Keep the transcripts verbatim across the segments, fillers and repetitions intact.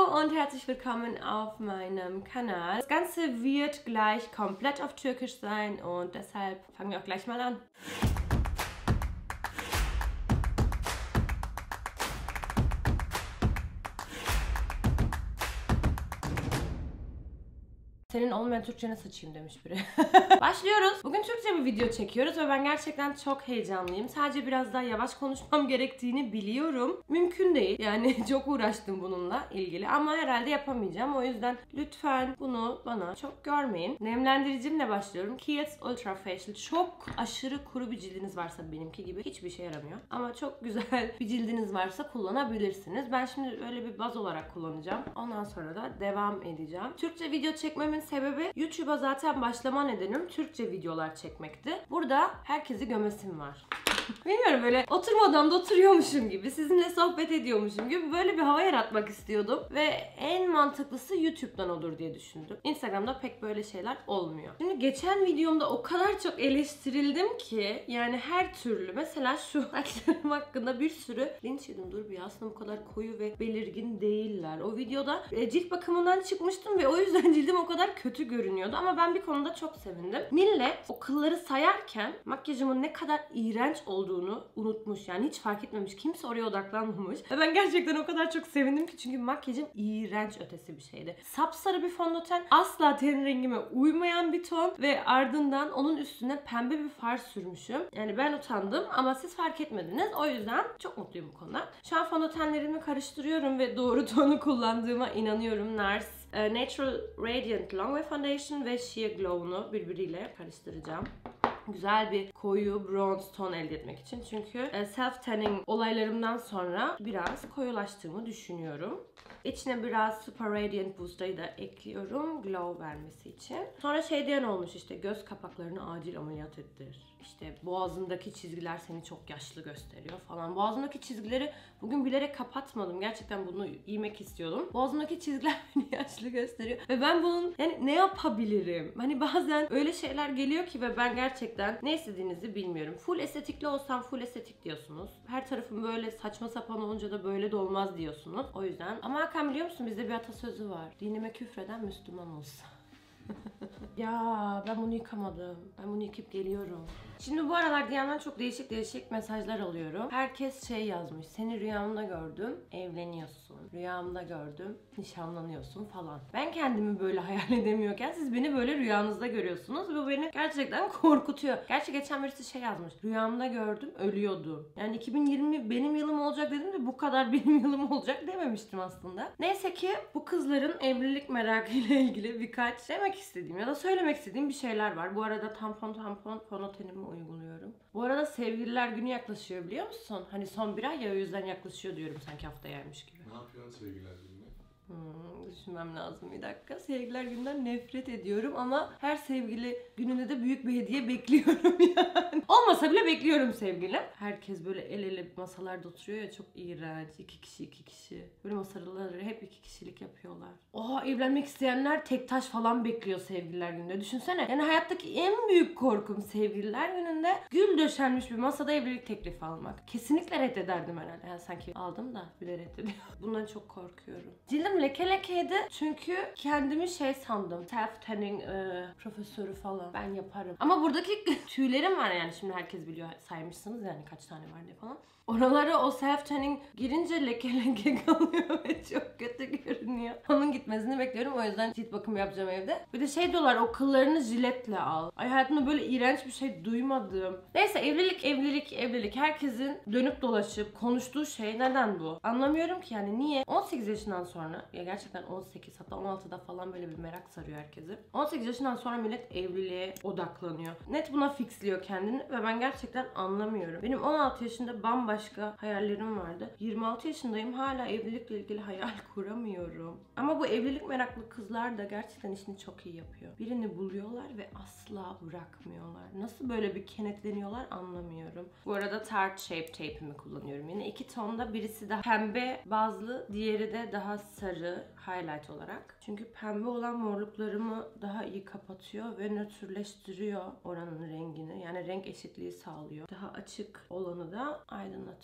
Hallo und herzlich willkommen auf meinem Kanal. Das Ganze wird gleich komplett auf Türkisch sein und deshalb fangen wir auch gleich mal an. Senin olmayan Türkçene sıçayım demiş biri. Başlıyoruz. Bugün Türkçe bir video çekiyoruz ve ben gerçekten çok heyecanlıyım. Sadece biraz daha yavaş konuşmam gerektiğini biliyorum. Mümkün değil. Yani çok uğraştım bununla ilgili ama herhalde yapamayacağım. O yüzden lütfen bunu bana çok görmeyin. Nemlendiricimle başlıyorum. Kiehl's Ultra Facial. Çok aşırı kuru bir cildiniz varsa benimki gibi hiçbir şey yaramıyor. Ama çok güzel bir cildiniz varsa kullanabilirsiniz. Ben şimdi öyle bir baz olarak kullanacağım. Ondan sonra da devam edeceğim. Türkçe video çekmemin sebebi YouTube'a zaten başlama nedenim Türkçe videolar çekmekti. Burada herkesi gömesim var. Bilmiyorum, böyle oturma odamda oturuyormuşum gibi, sizinle sohbet ediyormuşum gibi böyle bir hava yaratmak istiyordum. Ve en mantıklısı YouTube'dan olur diye düşündüm. Instagram'da pek böyle şeyler olmuyor. Şimdi geçen videomda o kadar çok eleştirildim ki, yani her türlü, mesela şu saçlarım hakkında bir sürü linç yedim. Dur bir, aslında bu kadar koyu ve belirgin değiller. O videoda e, cilt bakımından çıkmıştım ve o yüzden cildim o kadar kötü görünüyordu. Ama ben bir konuda çok sevindim. Millet o kılları sayarken makyajımın ne kadar iğrenç olduğunu unutmuş. Yani hiç fark etmemiş. Kimse oraya odaklanmamış. Ve ben gerçekten o kadar çok sevindim ki, çünkü makyajım iğrenç ötesi bir şeydi. Sapsarı bir fondöten, asla ten rengime uymayan bir ton ve ardından onun üstüne pembe bir far sürmüşüm. Yani ben utandım ama siz fark etmediniz. O yüzden çok mutluyum bu konuda. Şu an fondötenlerimi karıştırıyorum ve doğru tonu kullandığıma inanıyorum. Nars Natural Radiant Longwear Foundation ve Sheer Glow'unu birbiriyle karıştıracağım. Güzel bir koyu bronze ton elde etmek için. Çünkü self tanning olaylarımdan sonra biraz koyulaştığımı düşünüyorum. İçine biraz Super Radiant Boost'ayı da ekliyorum glow vermesi için. Sonra şey diyen olmuş, işte göz kapaklarını acil ameliyat ettir. İşte boğazındaki çizgiler seni çok yaşlı gösteriyor falan. Boğazımdaki çizgileri bugün bilerek kapatmadım. Gerçekten bunu giymek istiyordum. Boğazımdaki çizgiler beni yaşlı gösteriyor. Ve ben bunun yani ne yapabilirim? Hani bazen öyle şeyler geliyor ki ve ben gerçekten ne istediğinizi bilmiyorum. Full estetikli olsam full estetik diyorsunuz. Her tarafım böyle saçma sapan olunca da böyle de olmaz diyorsunuz. O yüzden. Ama Hakan, biliyor musun, bizde bir atasözü var. Dinime küfreden Müslüman olsa. Ya ben bunu yıkamadım. Ben bunu yıkıp geliyorum. Şimdi bu aralar D M'den çok değişik değişik mesajlar alıyorum. Herkes şey yazmış. Seni rüyamda gördüm, evleniyorsun. Rüyamda gördüm, nişanlanıyorsun falan. Ben kendimi böyle hayal edemiyorken siz beni böyle rüyanızda görüyorsunuz. Bu beni gerçekten korkutuyor. Gerçi geçen birisi şey yazmış. Rüyamda gördüm, ölüyordum. Yani iki bin yirmi benim yılım olacak dedim de bu kadar benim yılım olacak dememiştim aslında. Neyse ki bu kızların evlilik merakıyla ilgili birkaç demek istediğim ya da söylemek istediğim bir şeyler var. Bu arada tampon tampon fondötenimi uyguluyorum. Bu arada sevgililer günü yaklaşıyor, biliyor musun? Hani son bir ay ya, o yüzden yaklaşıyor diyorum sanki haftayaymış gibi. Ne yapıyorsun sevgililer gününe? Hmm, düşünmem lazım bir dakika. Sevgililer günden nefret ediyorum ama her sevgili gününde de büyük bir hediye bekliyorum yani. Olmasa bile bekliyorum sevgilim. Herkes böyle el ele masalarda oturuyor ya, çok iğrenç. İki kişi iki kişi. Böyle masaları hep iki kişilik yapıyorlar. Oha, evlenmek isteyenler tek taş falan bekliyor sevgililer gününde. Düşünsene. Yani hayattaki en büyük korkum sevgililer gününde gül döşenmiş bir masada evlilik teklifi almak. Kesinlikle reddederdim herhalde. Yani sanki aldım da bir de reddediyorum. Bundan çok korkuyorum. Cildim leke lekeydi çünkü kendimi şey sandım. Self tanning e, profesörü falan. Ben yaparım. Ama buradaki tüylerim var yani, şimdi herkes biliyor, saymışsınız yani kaç tane var diye falan. Oralara o self tanning girince leke leke kalıyor ve çok kötü görünüyor. Onun gitmesini bekliyorum, o yüzden cilt bakımı yapacağım evde. Bir de şey diyorlar, o kıllarını jiletle al. Ay, hayatımda böyle iğrenç bir şey duymadım. Neyse, evlilik evlilik evlilik. Herkesin dönüp dolaşıp konuştuğu şey neden bu? Anlamıyorum ki yani, niye? on sekiz yaşından sonra, ya gerçekten on sekiz hatta on altıda falan böyle bir merak sarıyor herkesi. on sekiz yaşından sonra millet evliliğe odaklanıyor. Net buna fixliyor kendini ve ben gerçekten anlamıyorum. Benim on altı yaşında bambaşka hayallerim vardı. yirmi altı yaşındayım, hala evlilikle ilgili hayal kuramıyorum. Ama bu evlilik meraklı kızlar da gerçekten işini çok iyi yapıyor. Birini buluyorlar ve asla bırakmıyorlar. Nasıl böyle bir kenetleniyorlar anlamıyorum. Bu arada Tarte Shape Tape'imi kullanıyorum. Yine iki tonda, birisi daha pembe bazlı, diğeri de daha sarı highlight olarak. Çünkü pembe olan morluklarımı daha iyi kapatıyor ve nötrleştiriyor oranın rengini. Yani renk eşitliği sağlıyor. Daha açık olanı da aydınlatıyor.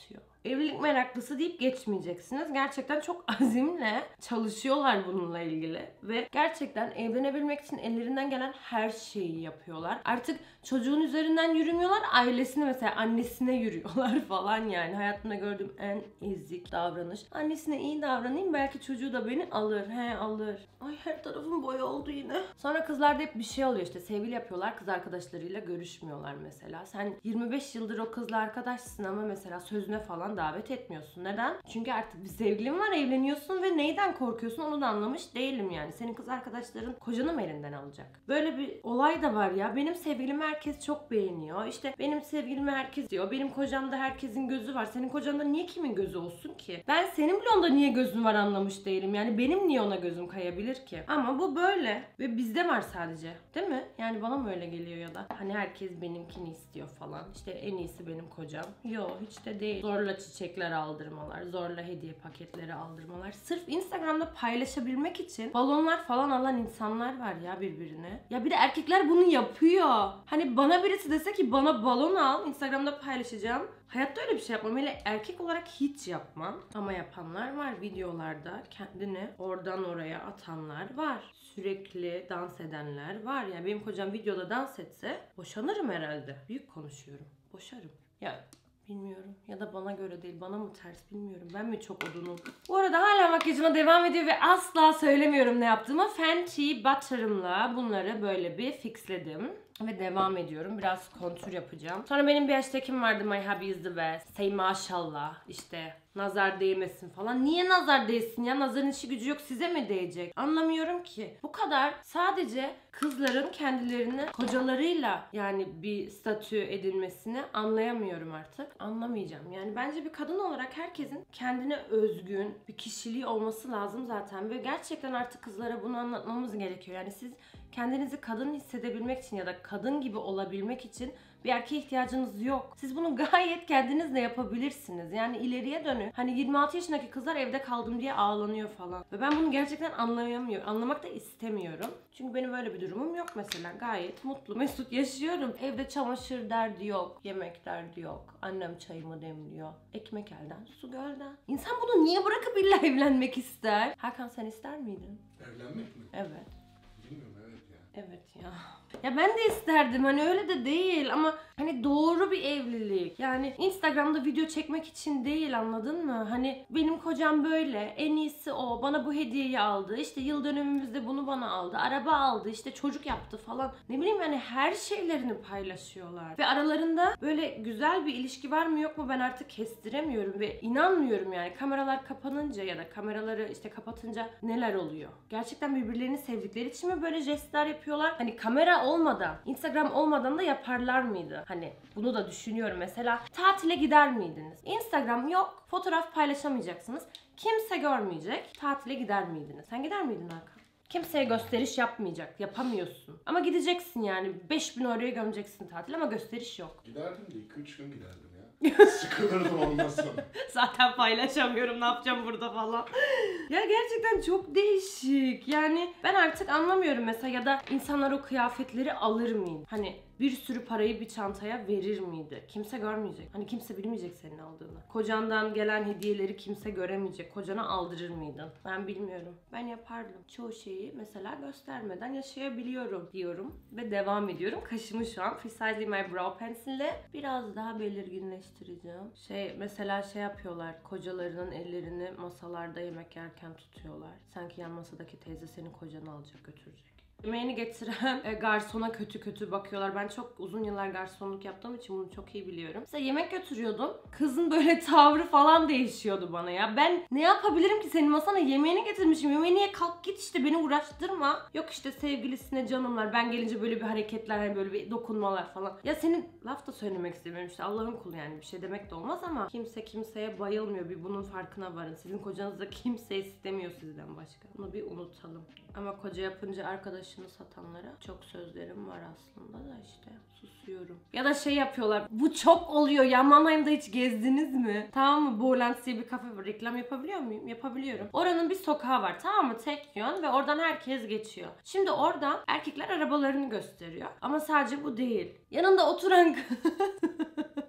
evlilik meraklısı deyip geçmeyeceksiniz. Gerçekten çok azimle çalışıyorlar bununla ilgili. Ve gerçekten evlenebilmek için ellerinden gelen her şeyi yapıyorlar. Artık çocuğun üzerinden yürümüyorlar. Ailesine mesela annesine yürüyorlar falan yani. Hayatımda gördüğüm en ezik davranış. Annesine iyi davranayım belki çocuğu da beni alır. He alır. Ay her tarafım boya oldu yine. Sonra kızlarda hep bir şey oluyor işte. Sevgili yapıyorlar. Kız arkadaşlarıyla görüşmüyorlar mesela. Sen yirmi beş yıldır o kızla arkadaşsın ama mesela sözüne falan davet etmiyorsun. Neden? Çünkü artık bir sevgilin var, evleniyorsun ve neyden korkuyorsun onu da anlamış değilim yani. Senin kız arkadaşların kocanı mı elinden alacak? Böyle bir olay da var ya. Benim sevgilimi herkes çok beğeniyor. İşte benim sevgilimi herkes diyor. Benim kocamda herkesin gözü var. Senin kocanda niye kimin gözü olsun ki? Ben senin bile onda niye gözün var anlamış değilim. Yani benim niye ona gözüm kayabilir ki? Ama bu böyle. Ve bizde var sadece. Değil mi? Yani bana mı öyle geliyor ya da? Hani herkes benimkini istiyor falan. İşte en iyisi benim kocam. Yo hiç de değil. Zorla çiçekler aldırmalar. Zorla hediye paketleri aldırmalar. Sırf Instagram'da paylaşabilmek için balonlar falan alan insanlar var ya birbirine. Ya bir de erkekler bunu yapıyor. Hani bana birisi dese ki bana balon al, Instagram'da paylaşacağım. Hayatta öyle bir şey yapmam. Hele erkek olarak hiç yapmam. Ama yapanlar var videolarda. Kendini oradan oraya atanlar var. Sürekli dans edenler var. Yani benim kocam videoda dans etse boşanırım herhalde. Büyük konuşuyorum. Boşarım. Ya bilmiyorum. Ya da bana göre değil. Bana mı ters bilmiyorum. Ben mi çok odunum? Bu arada hala makyajıma devam ediyor ve asla söylemiyorum ne yaptığımı. Fenty Butter'ımla bunları böyle bir fixledim. Ve devam ediyorum. Biraz kontür yapacağım. Sonra benim bir hashtag'im vardı. My hobby is the best. Say maşallah. İşte nazar değmesin falan. Niye nazar değsin ya? Nazarın işi gücü yok. Size mi değecek? Anlamıyorum ki. Bu kadar sadece kızların kendilerini kocalarıyla yani bir statü edilmesini anlayamıyorum artık. Anlamayacağım. Yani bence bir kadın olarak herkesin kendine özgün bir kişiliği olması lazım zaten. Ve gerçekten artık kızlara bunu anlatmamız gerekiyor. Yani siz kendinizi kadın hissedebilmek için ya da kadın gibi olabilmek için bir erkeğe ihtiyacınız yok. Siz bunu gayet kendiniz de yapabilirsiniz. Yani ileriye dönün. Hani yirmi altı yaşındaki kızlar evde kaldım diye ağlanıyor falan. Ve ben bunu gerçekten anlayamıyorum. Anlamak da istemiyorum. Çünkü benim öyle bir durumum yok mesela. Gayet mutlu, mesut yaşıyorum. Evde çamaşır derdi yok. Yemek derdi yok. Annem çayımı demliyor. Ekmek elden, su gölden. İnsan bunu niye bırakıp illa evlenmek ister? Hakan sen ister miydin? Evlenmek mi? Evet. Bilmiyorum, evet ya. Evet ya. Ya ben de isterdim hani öyle de değil ama hani doğru bir evlilik. Yani Instagram'da video çekmek için değil anladın mı? Hani benim kocam böyle, en iyisi o, bana bu hediyeyi aldı, işte yıl dönümümüzde bunu bana aldı, araba aldı, işte çocuk yaptı falan. Ne bileyim hani her şeylerini paylaşıyorlar. Ve aralarında böyle güzel bir ilişki var mı yok mu ben artık kestiremiyorum ve inanmıyorum yani. Kameralar kapanınca ya da kameraları işte kapatınca neler oluyor? Gerçekten birbirlerini sevdikleri için mi böyle jestler yapıyorlar? Hani kamera olmadan, Instagram olmadan da yaparlar mıydı? Hani bunu da düşünüyorum mesela. Tatile gider miydiniz? Instagram yok, fotoğraf paylaşamayacaksınız. Kimse görmeyecek. Tatile gider miydiniz? Sen gider miydin Hakan? Kimseye gösteriş yapmayacak. Yapamıyorsun. Ama gideceksin yani. beş bin euroya gömeceksin tatil ama gösteriş yok. Giderdim de iki üç gün giderdim ya. Sıkılırdım olmasın. Zaten paylaşamıyorum ne yapacağım burada falan. Ya gerçekten çok değişik. Yani ben artık anlamıyorum mesela ya da insanlar o kıyafetleri alır mıydı? Hani bir sürü parayı bir çantaya verir miydi? Kimse görmeyecek. Hani kimse bilmeyecek senin aldığını. Kocandan gelen hediyeleri kimse göremeyecek. Kocana aldırır mıydın? Ben bilmiyorum. Ben yapardım. Çoğu şeyi mesela göstermeden yaşayabiliyorum diyorum. Ve devam ediyorum. Kaşımı şu an Precisely My Brow Pencil ile biraz daha belirginleştireceğim. Şey mesela şey yapıyorlar. Kocalarının ellerini masalarda yemek yerken tutuyorlar. Sanki yan masadaki teyze senin kocanı alacak götürecek. Yemeğini getiren e, garsona kötü kötü bakıyorlar. Ben çok uzun yıllar garsonluk yaptığım için bunu çok iyi biliyorum. Mesela yemek götürüyordum. Kızın böyle tavrı falan değişiyordu bana ya. Ben ne yapabilirim ki senin masana yemeğini getirmişim. Yemeğine kalk git işte beni uğraştırma. Yok işte sevgilisine canımlar. Ben gelince böyle bir hareketler hani böyle bir dokunmalar falan. Ya senin laf da söylemek istemiyorum işte Allah'ın kulu yani bir şey demek de olmaz ama kimse kimseye bayılmıyor. Bir bunun farkına varın. Sizin kocanız da kimse istemiyor sizden başka. Bunu bir unutalım. Ama koca yapınca arkadaşını satanlara çok sözlerim var aslında da işte susuyorum. Ya da şey yapıyorlar. Bu çok oluyor ya. Mannheim'da hiç gezdiniz mi? Tamam mı? Boğlens diye bir kafe var. Reklam yapabiliyor muyum? Yapabiliyorum. Oranın bir sokağı var. Tamam mı? Tek yön ve oradan herkes geçiyor. Şimdi oradan erkekler arabalarını gösteriyor. Ama sadece bu değil. Yanında oturan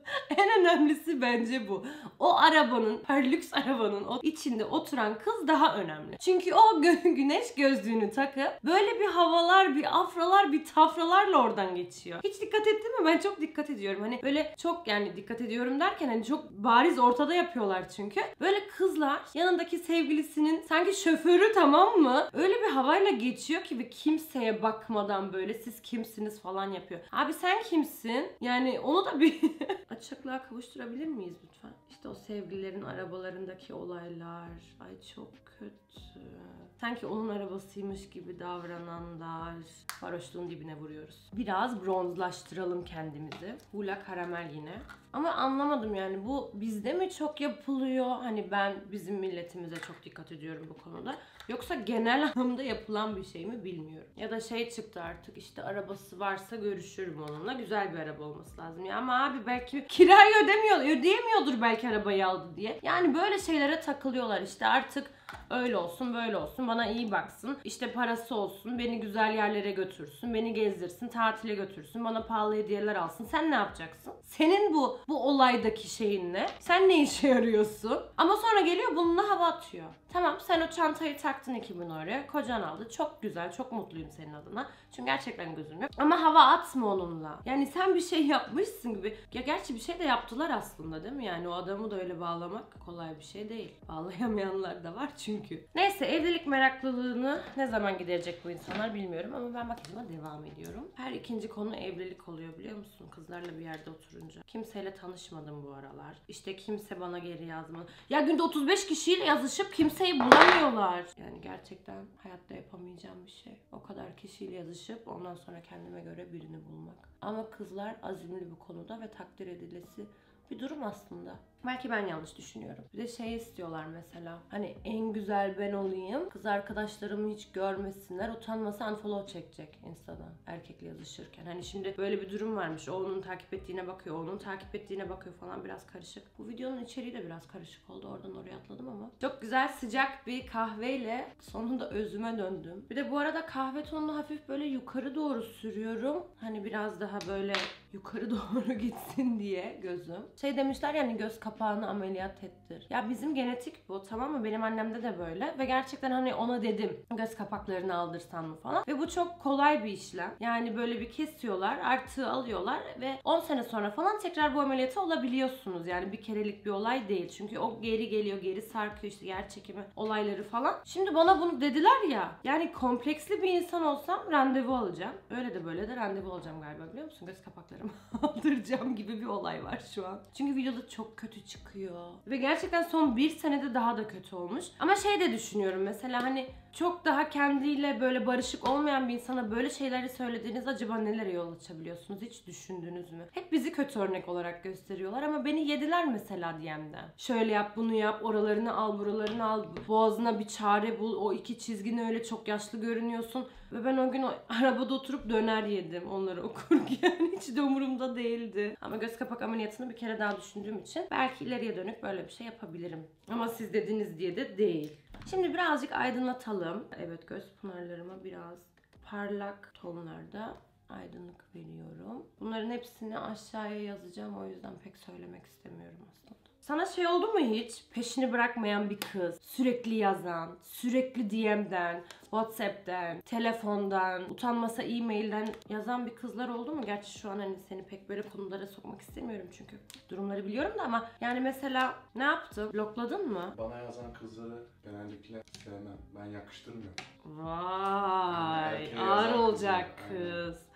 En önemlisi bence bu. O arabanın, perlüks arabanın o içinde oturan kız daha önemli. Çünkü o gö- güneş gözlüğünü takıp böyle bir havalar, bir afralar, bir tafralarla oradan geçiyor. Hiç dikkat ettin mi? Ben çok dikkat ediyorum. Hani böyle çok, yani dikkat ediyorum derken hani çok bariz ortada yapıyorlar çünkü. Böyle kızlar yanındaki sevgilisinin sanki şoförü, tamam mı? Öyle bir havayla geçiyor ki ve kimseye bakmadan böyle siz kimsiniz falan yapıyor. Abi sen kimsin? Yani onu da bir açıklığa kavuşturabilir miyiz lütfen? İşte o sevgililerin arabalarındaki olaylar. Ay çok kötü. Sanki onun arabasıymış gibi davrananlar. Varoşluğun dibine vuruyoruz. Biraz bronzlaştıralım kendimizi. Hula karamel yine. Ama anlamadım yani, bu bizde mi çok yapılıyor? Hani ben bizim milletimize çok dikkat ediyorum bu konuda. Yoksa genel anlamda yapılan bir şey mi bilmiyorum. Ya da şey çıktı artık, işte arabası varsa görüşürüm onunla. Güzel bir araba olması lazım. Ya ama abi belki kirayı ödemiyor, ödeyemiyordur belki arabayı aldı diye. Yani böyle şeylere takılıyorlar işte, artık öyle olsun böyle olsun, bana iyi baksın, işte parası olsun, beni güzel yerlere götürsün, beni gezdirsin, tatile götürsün, bana pahalı hediyeler alsın. Sen ne yapacaksın? Senin bu bu olaydaki şeyin ne? Sen ne işe yarıyorsun? Ama sonra geliyor bununla hava atıyor. Tamam, sen o çantayı taktın iki bin oraya, kocan aldı, çok güzel, çok mutluyum senin adına. Çünkü gerçekten gözüm yok. Ama hava atma onunla. Yani sen bir şey yapmışsın gibi. Ya gerçi bir şey de yaptılar aslında değil mi? Yani o adamı da öyle bağlamak kolay bir şey değil. Bağlayamayanlar da var çünkü. Neyse, evlilik meraklılığını ne zaman giderecek bu insanlar bilmiyorum ama ben bakıma devam ediyorum. Her ikinci konu evlilik oluyor, biliyor musun? Kızlarla bir yerde oturunca. Kimseyle tanışmadım bu aralar. İşte kimse bana geri yazmadı. Ya günde otuz beş kişiyle yazışıp kimseyi bulamıyorlar. Yani gerçekten hayatta yapamayacağım bir şey. O kadar kişiyle yazışıp ondan sonra kendime göre birini bulmak. Ama kızlar azimli bu konuda ve takdir edilesi bir durum aslında. Belki ben yanlış düşünüyorum. Bir de şey istiyorlar mesela. Hani en güzel ben olayım. Kız arkadaşlarımı hiç görmesinler. Utanmasa unfollow çekecek Insta'dan erkekle yazışırken. Hani şimdi böyle bir durum varmış. O onun takip ettiğine bakıyor. Onun takip ettiğine bakıyor falan, biraz karışık. Bu videonun içeriği de biraz karışık oldu. Oradan oraya atladım ama. Çok güzel sıcak bir kahveyle sonunda özüme döndüm. Bir de bu arada kahve tonunu hafif böyle yukarı doğru sürüyorum. Hani biraz daha böyle yukarı doğru gitsin diye gözüm. Şey demişler yani, göz kapağını ameliyat ettir. Ya bizim genetik bu, tamam mı? Benim annemde de böyle ve gerçekten hani ona dedim göz kapaklarını aldırsan mı falan. Ve bu çok kolay bir işlem. Yani böyle bir kesiyorlar, artığı alıyorlar ve on sene sonra falan tekrar bu ameliyatı olabiliyorsunuz. Yani bir kerelik bir olay değil. Çünkü o geri geliyor, geri sarkıyor, işte yer çekimi olayları falan. Şimdi bana bunu dediler ya. Yani kompleksli bir insan olsam randevu alacağım. Öyle de böyle de randevu alacağım galiba, biliyor musun? Göz kapaklarımı aldıracağım gibi bir olay var şu an. Çünkü videoda çok kötü çıkıyor. Ve gerçekten son bir senede daha da kötü olmuş. Ama şey de düşünüyorum mesela, hani çok daha kendiyle böyle barışık olmayan bir insana böyle şeyleri söylediğiniz acaba nelere yol açabiliyorsunuz? Hiç düşündünüz mü? Hep bizi kötü örnek olarak gösteriyorlar ama beni yediler mesela D M'den. Şöyle yap, bunu yap, oralarını al, buralarını al, boğazına bir çare bul, o iki çizgini öyle çok yaşlı görünüyorsun. Ve ben o gün o arabada oturup döner yedim onları okurken. Hiç de umurumda değildi. Ama göz kapak ameliyatını bir kere daha düşündüğüm için belki ileriye dönük böyle bir şey yapabilirim. Ama siz dediniz diye de değil. Şimdi birazcık aydınlatalım. Evet, göz pınarlarıma biraz parlak tonlarda aydınlık veriyorum. Bunların hepsini aşağıya yazacağım, o yüzden pek söylemek istemiyorum aslında. Sana şey oldu mu hiç? Peşini bırakmayan bir kız, sürekli yazan, sürekli D M'den, WhatsApp'ten, telefondan, utanmasa e-mailden yazan bir kızlar oldu mu? Gerçi şu an hani seni pek böyle konulara sokmak istemiyorum çünkü durumları biliyorum da, ama yani mesela ne yaptın? Blokladın mı? Bana yazan kızları genellikle sevmem. Ben yakıştırmıyorum. Vay, Yani ağır yazan olacak kızlar, kız.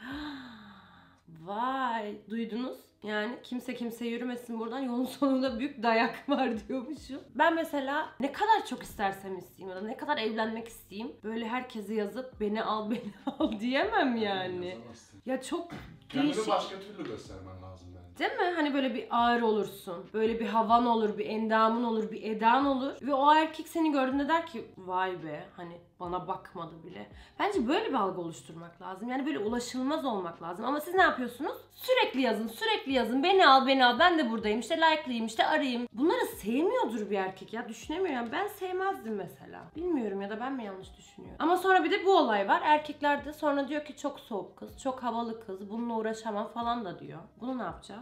Vay, duydunuz? Yani kimse kimse yürümesin buradan, yolun sonunda büyük dayak var diyormuşum. Ben mesela ne kadar çok istersem isteyeyim ya da ne kadar evlenmek isteyeyim, böyle herkese yazıp beni al beni al diyemem yani. Yazamazsın. Ya çok Kendini değişik. başka türlü göstermen lazım bence. Değil mi? Hani böyle bir ağır olursun. Böyle bir havan olur, bir endamın olur, bir edan olur. Ve o erkek seni gördüğünde der ki vay be, hani bana bakmadı bile. Bence böyle bir algı oluşturmak lazım. Yani böyle ulaşılmaz olmak lazım. Ama siz ne yapıyorsunuz? Sürekli yazın, sürekli yazın. Beni al, beni al. Ben de buradayım. İşte like'lıyım, işte arayayım. Bunları sevmiyordur bir erkek ya. Düşünemiyorum. Yani ben sevmezdim mesela. Bilmiyorum, ya da ben mi yanlış düşünüyorum. Ama sonra bir de bu olay var. Erkekler de sonra diyor ki çok soğuk kız, çok havalı kız, bununla uğraşamam falan da diyor. Bunu ne yapacağız?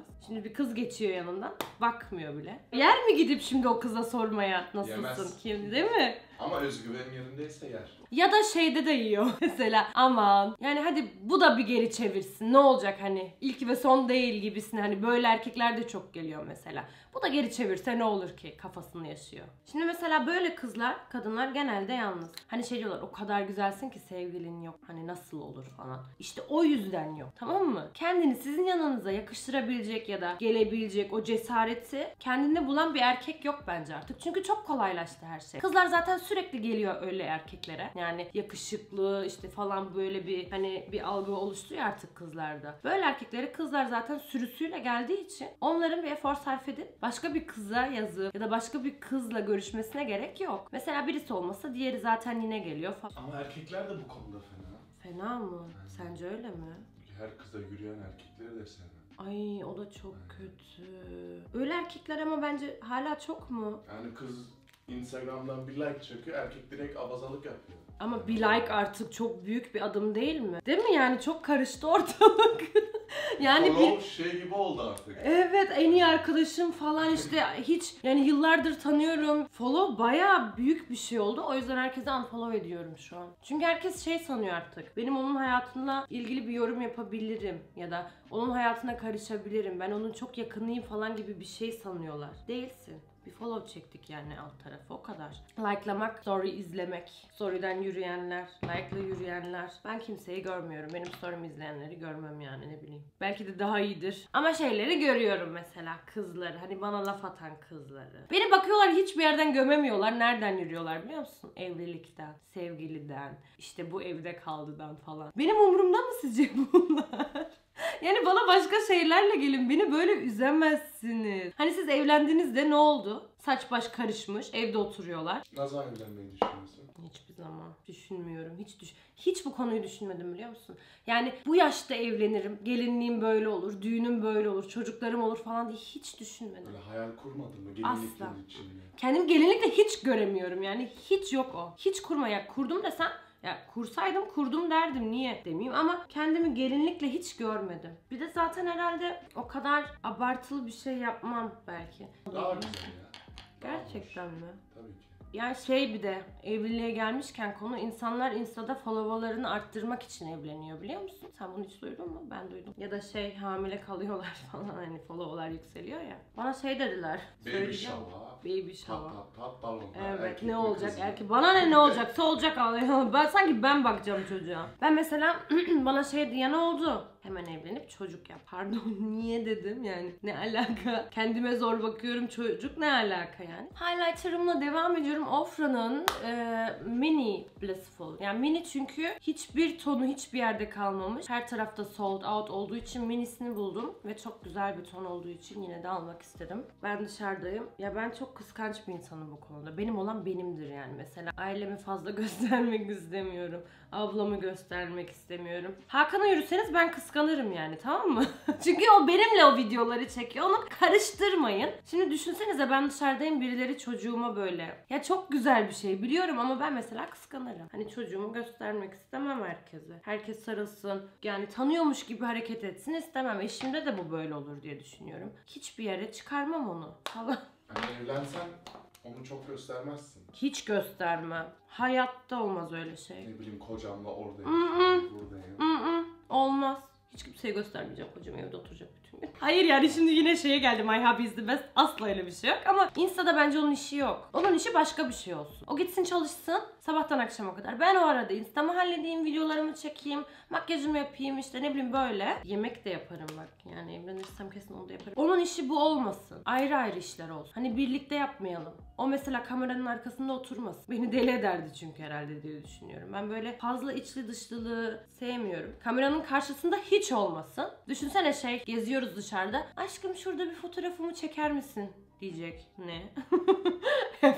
Şimdi bir kız geçiyor yanından. Bakmıyor bile. Yer mi gidip şimdi o kıza sormaya nasılsın? Yemez. Kim, değil mi? Ama özgüven yerindeyse yer. Ya da şeyde de yiyor mesela, aman yani hadi bu da bir geri çevirsin, ne olacak hani ilk ve son değil gibisin, hani böyle erkekler de çok geliyor mesela. Bu da geri çevirse ne olur ki kafasını yaşıyor. Şimdi mesela böyle kızlar, kadınlar genelde yalnız. Hani şey diyorlar, o kadar güzelsin ki sevgilin yok, hani nasıl olur falan. İşte o yüzden yok, tamam mı? Kendini sizin yanınıza yakıştırabilecek ya da gelebilecek o cesareti kendinde bulan bir erkek yok bence artık. Çünkü çok kolaylaştı her şey. Kızlar zaten sürekli geliyor öyle erkeklere. Yani yakışıklı işte falan, böyle bir hani bir algı oluştu ya artık kızlarda. Böyle erkeklere kızlar zaten sürüsüyle geldiği için onların bir efor sarf edip başka bir kıza yazıp ya da başka bir kızla görüşmesine gerek yok. Mesela birisi olmasa diğeri zaten yine geliyor falan. Ama erkekler de bu konuda fena. Fena mı? Sence öyle mi? Her kıza yürüyen erkekleri de sevmem. Ay o da çok kötü. Öyle erkekler ama bence hala çok mu? Yani kız Instagram'dan bir like çekiyor, erkek direkt abazalık yapıyor. Ama bir like artık çok büyük bir adım değil mi? Değil mi yani, çok karıştı ortalık. Yani Follow bir şey gibi oldu artık. evet, en iyi arkadaşım falan işte, hiç yani yıllardır tanıyorum. Follow bayağı büyük bir şey oldu. O yüzden herkese unfollow ediyorum şu an. Çünkü herkes şey sanıyor artık. Benim onun hayatına ilgili bir yorum yapabilirim ya da onun hayatına karışabilirim. Ben onun çok yakınıyım falan gibi bir şey sanıyorlar. Değilsin. Bir follow çektik yani alt tarafı, o kadar. Like'lamak, story izlemek, story'den yürüyenler, like'la yürüyenler. Ben kimseyi görmüyorum. Benim story'mi izleyenleri görmem yani, ne bileyim. Belki de daha iyidir. Ama şeyleri görüyorum mesela, kızları. Hani bana laf atan kızları. Beni bakıyorlar, hiçbir yerden gömemiyorlar. Nereden yürüyorlar biliyor musun? Evlilikten, sevgiliden, işte bu evde kaldıdan falan. Benim umurumda mı sizce bunlar? Yani bana başka şeylerle gelin. Beni böyle üzemezsiniz. Hani siz evlendiğinizde ne oldu? Saç baş karışmış, evde oturuyorlar. Ne zaman evlenmeyi düşünüyorsun? Hiçbir zaman düşünmüyorum. Hiç düş hiç bu konuyu düşünmedim biliyor musun? Yani bu yaşta evlenirim, gelinliğim böyle olur, düğünüm böyle olur, çocuklarım olur falan diye hiç düşünmedim. Böyle hayal kurmadın mı Asla. gelinliklerin içinde? Kendimi gelinlikle hiç göremiyorum yani. Hiç yok o. Hiç kurma ya. Kurdum desem, ya kursaydım kurdum derdim, niye demeyeyim, ama kendimi gelinlikle hiç görmedim. Bir de zaten herhalde o kadar abartılı bir şey yapmam belki. Daha güzel ya. Gerçekten mi? Tabii ki. Yani şey, bir de evliliğe gelmişken konu, insanlar Insta'da followlarını arttırmak için evleniyor biliyor musun? Sen bunu hiç duydun mu? Ben duydum. Ya da şey, hamile kalıyorlar falan, hani followlar yükseliyor ya. Bana şey dediler. Baby söyleyeceğim. shower. Baby shower. Pat pat pat balon. Evet, Erkek ne mi, olacak kız mı? erkek, bana ne ne olacaksa olacak. Ben sanki ben bakacağım çocuğa. Ben mesela bana şey diyen oldu, hemen evlenip çocuk yap. Pardon, niye dedim yani, ne alaka? Kendime zor bakıyorum, çocuk ne alaka yani? Highlighter'ımla devam ediyorum. Ofra'nın e, mini blissful. Yani mini çünkü hiçbir tonu hiçbir yerde kalmamış. Her tarafta sold out olduğu için minisini buldum ve çok güzel bir ton olduğu için yine de almak istedim. Ben dışarıdayım. Ya ben çok kıskanç bir insanım bu konuda. Benim olan benimdir yani. Mesela ailemi fazla göstermek istemiyorum. Ablamı göstermek istemiyorum. Hakan'a yürüseniz ben kıskanırım yani, tamam mı? Çünkü o benimle o videoları çekiyor. Onu karıştırmayın. Şimdi düşünsenize, ben dışarıdayım, birileri çocuğuma böyle. Ya çok güzel bir şey biliyorum ama ben mesela kıskanırım. Hani çocuğumu göstermek istemem herkese. Herkes sarılsın. Yani tanıyormuş gibi hareket etsin istemem. Eşimde de bu böyle olur diye düşünüyorum. Hiçbir yere çıkarmam onu falan. Hani evlensen onu çok göstermezsin. Hiç göstermem. Hayatta olmaz öyle şey. Ne bileyim, kocamla oradayım, Mm-mm. buradayım. Mm-mm. Olmaz. Hiç kimseye göstermeyeceğim, kocam evde oturacak bütün gün. Hayır yani şimdi yine şeye geldim, my hobby is the best. Asla öyle bir şey yok ama Insta'da bence onun işi yok. Onun işi başka bir şey olsun. O gitsin çalışsın sabahtan akşama kadar. Ben o arada Insta'mı halledeyim, videolarımı çekeyim, makyajımı yapayım, işte ne bileyim böyle. Yemek de yaparım bak, yani evlenirsem kesin onu da yaparım. Onun işi bu olmasın. Ayrı ayrı işler olsun. Hani birlikte yapmayalım. O mesela kameranın arkasında oturmasın. Beni deli ederdi çünkü herhalde diye düşünüyorum. Ben böyle fazla içli dışlılığı sevmiyorum. Kameranın karşısında hiç olmasın. Düşünsene şey, geziyoruz dışarıda. Aşkım şurada bir fotoğrafımı çeker misin? Diyecek. Ne?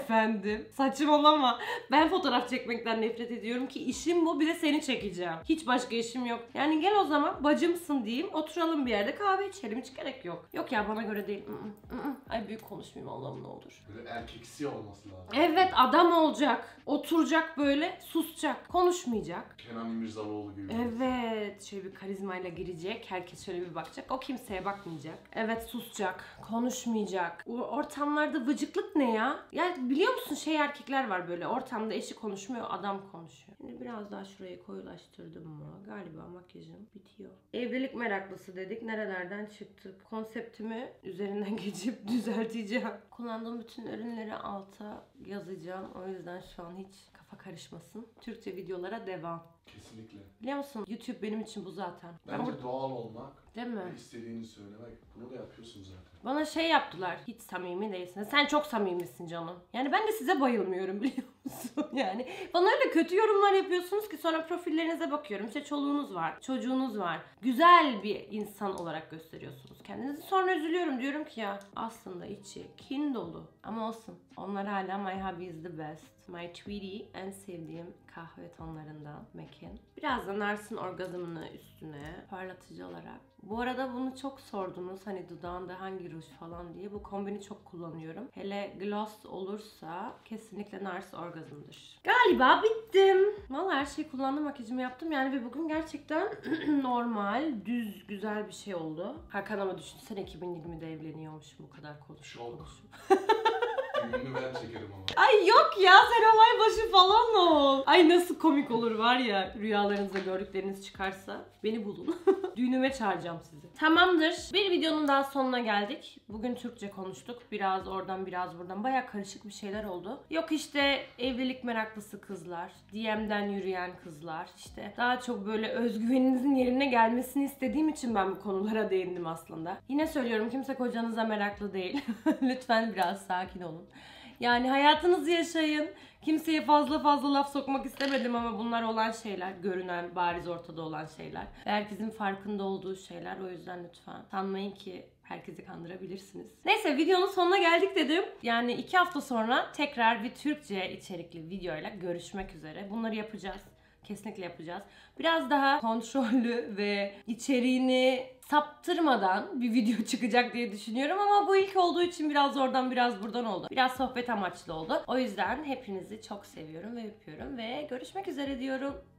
efendim. Saçmalama. Ben fotoğraf çekmekten nefret ediyorum ki işim bu, bir de seni çekeceğim. Hiç başka işim yok. Yani gel o zaman bacımsın diyeyim. Oturalım bir yerde kahve içelim. Hiç gerek yok. Yok ya, bana göre değil. Ay büyük konuşmayayım Allah'ım, ne olur. Böyle erkeksi olması lazım. Evet, adam olacak. Oturacak böyle, susacak. Konuşmayacak. Kenan İmirzalıoğlu gibi. Evet, şöyle bir karizmayla girecek. Herkes şöyle bir bakacak. O kimseye bakmayacak. Evet, susacak. Konuşmayacak. O ortamlarda vıcıklık ne ya? Yani biliyor musun, şey erkekler var böyle. Ortamda eşi konuşmuyor, adam konuşuyor. Şimdi biraz daha şurayı koyulaştırdım mı? Galiba makyajım bitiyor. Evlilik meraklısı dedik. Nerelerden çıktık? Konseptimi üzerinden geçip düzelteceğim. Kullandığım bütün ürünleri alta yazacağım. O yüzden şu an hiç kafa karışmasın. Türkçe videolara devam. Kesinlikle. Biliyor musun? YouTube benim için bu zaten. Ben Bence bu- doğal olmak Değil mi? ve istediğini söylemek. Bunu da yapıyorsun zaten. Bana şey yaptılar. Hiç samimi değilsin. Sen çok samimisin canım. Yani ben de size bayılmıyorum, biliyor musun? Yani bana öyle kötü yorumlar yapıyorsunuz ki sonra profillerinize bakıyorum. İşte çoluğunuz var, çocuğunuz var. Güzel bir insan olarak gösteriyorsunuz kendinizi. Sonra üzülüyorum. Diyorum ki ya aslında içi kin dolu. Ama olsun. Onlar hala my hubby is the best. My Tweety, en sevdiğim kahve tonlarından MAC'in. Biraz da Nars'ın orgazmını üstüne parlatıcı olarak. Bu arada bunu çok sordunuz, hani dudağında hangi ruj falan diye. Bu kombini çok kullanıyorum. Hele gloss olursa kesinlikle Nars Orgazm'dır. Galiba bittim. Vallahi her şeyi kullandım, makyajımı yaptım yani ve bugün gerçekten normal, düz, güzel bir şey oldu. Hakan ama düşünsene iki bin yirmide evleniyormuşum, bu kadar konuşuyormuşum. Ünlü ben çekerim ama. Ay yok ya, sen olay başı falan ol. Ay nasıl komik olur var ya, rüyalarınızda gördükleriniz çıkarsa beni bulun. Düğünüme çağıracağım sizi. Tamamdır. Bir videonun daha sonuna geldik. Bugün Türkçe konuştuk. Biraz oradan biraz buradan. Baya karışık bir şeyler oldu. Yok işte evlilik meraklısı kızlar. D M'den yürüyen kızlar. İşte daha çok böyle özgüveninizin yerine gelmesini istediğim için ben bu konulara değindim aslında. Yine söylüyorum, kimse kocanıza meraklı değil. Lütfen biraz sakin olun. Yani hayatınızı yaşayın. Kimseye fazla fazla laf sokmak istemedim ama bunlar olan şeyler. Görünen, bariz ortada olan şeyler. Ve herkesin farkında olduğu şeyler. O yüzden lütfen sanmayın ki herkesi kandırabilirsiniz. Neyse, videonun sonuna geldik dedim. Yani iki hafta sonra tekrar bir Türkçe içerikli videoyla görüşmek üzere. Bunları yapacağız. Kesinlikle yapacağız. Biraz daha kontrollü ve içeriğini saptırmadan bir video çıkacak diye düşünüyorum ama bu ilk olduğu için biraz oradan biraz buradan oldu. Biraz sohbet amaçlı oldu. O yüzden hepinizi çok seviyorum ve öpüyorum ve görüşmek üzere diyorum.